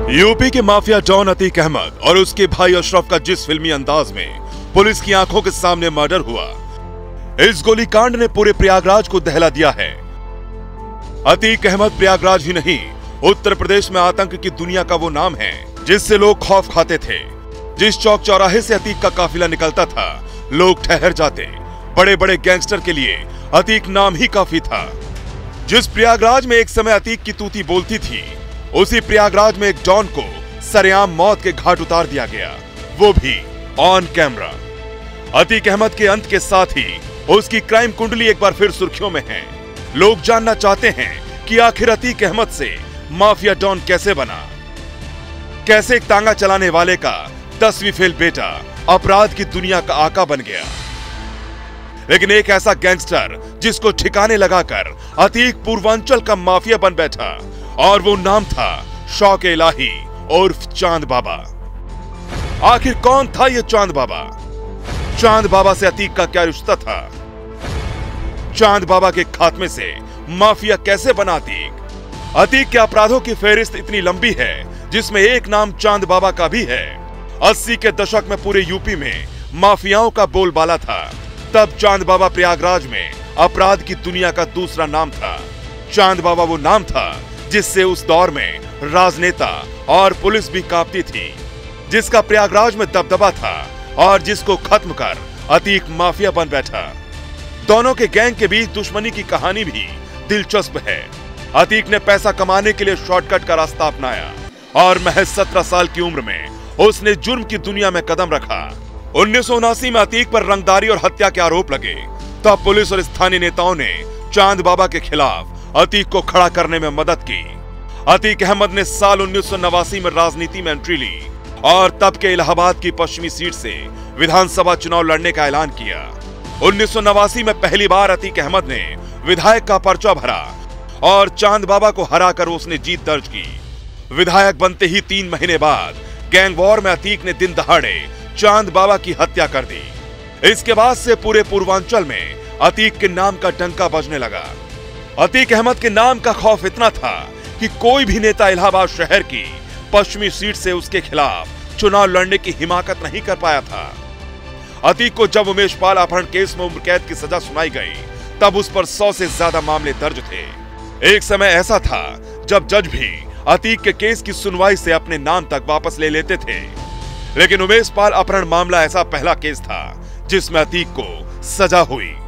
UP के mafia don Atiq Ahmad और उसके भाई अशरफ का जिस फिल्मी अंदाज में पुलिस की आंखों के सामने मर्डर हुआ, इस गोलीकांड ने पूरे प्रयागराज को दहला दिया है। अतीक अहमद प्रयागराज ही नहीं, उत्तर प्रदेश में आतंक की दुनिया का वो नाम है जिससे लोग खौफ खाते थे। जिस चौक चौराहे से अतीक का काफिला निकलता था, लोग ठहर जाते। बड़े बड़े गैंगस्टर के लिए अतीक नाम ही काफी था। जिस प्रयागराज में एक समय अतीक की तूती बोलती थी, उसी प्रयागराज में एक डॉन को सरेआम मौत के घाट उतार दिया गया, वो भी ऑन कैमरा। अतीक अहमद के अंत के साथ ही उसकी क्राइम कुंडली एक बार फिर सुर्खियों में है। लोग जानना चाहते हैं कि आखिर अतीक अहमद से माफिया डॉन कैसे बना, कैसे एक तांगा चलाने वाले का 10वीं फेल बेटा अपराध की दुनिया का आका बन गया। लेकिन एक ऐसा गैंगस्टर जिसको ठिकाने लगाकर अतीक पूर्वांचल का माफिया बन बैठा, और वो नाम था शौक-ए-इलाही उर्फ चांद बाबा। आखिर कौन था ये चांद बाबा? चांद बाबा से अतीक का क्या रिश्ता था? चांद बाबा के खात्मे से माफिया कैसे बना अतीक? अतीक के अपराधों की फेहरिस्त इतनी लंबी है जिसमें एक नाम चांद बाबा का भी है। 80 के दशक में पूरे यूपी में माफियाओं का बोलबाला था। तब चांद बाबा प्रयागराज में अपराध की दुनिया का दूसरा नाम था। चांद बाबा वो नाम था जिससे उस दौर में राजनेता और पुलिस भी कांपती थी, जिसका प्रयागराज में दबदबा था और जिसको खत्म कर अतीक माफिया बन बैठा। दोनों के गैंग के बीच दुश्मनी की कहानी भी दिलचस्प है। अतीक ने पैसा कमाने के लिए शॉर्टकट का रास्ता अपनाया और महज 17 साल की उम्र में उसने जुर्म की दुनिया में कदम रखा। 1979 में अतीक पर रंगदारी और हत्या के आरोप लगे। तब पुलिस और स्थानीय नेताओं ने चांद बाबा के खिलाफ अतीक को खड़ा करने में मदद की। अतीक अहमद ने साल 1989 में राजनीति में एंट्री ली और तब के इलाहाबाद की पश्चिमी सीट से विधानसभा चुनाव लड़ने का ऐलान किया। 1989 में पहली बार अतीक अहमद ने विधायक का पर्चा भरा और चांद बाबा को हराकर उसने जीत दर्ज की। विधायक बनते ही 3 महीने बाद गैंग वॉर में अतीक ने दिन दहाड़े चांद बाबा की हत्या कर दी। इसके बाद से पूरे पूर्वांचल में अतीक के नाम का डंका बजने लगा। अतीक अहमद के नाम का खौफ इतना था कि कोई भी नेता इलाहाबाद शहर की पश्चिमी सीट से उसके खिलाफ चुनाव लड़ने की हिमाकत नहीं कर पाया था। अतीक को जब उमेश पाल अपहरण केस में उम्र कैद की सजा सुनाई गई, तब उस पर 100 से ज्यादा मामले दर्ज थे। एक समय ऐसा था जब जज भी अतीक के केस की सुनवाई से अपने नाम तक वापस ले लेते थे। लेकिन उमेश पाल अपहरण मामला ऐसा पहला केस था जिसमें अतीक को सजा हुई।